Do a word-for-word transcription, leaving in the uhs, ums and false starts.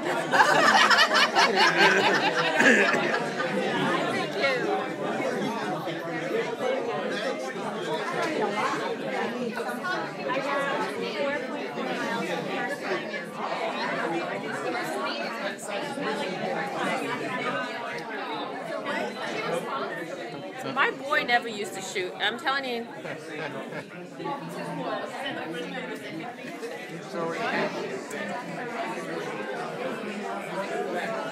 My boy never used to shoot. I'm telling you. So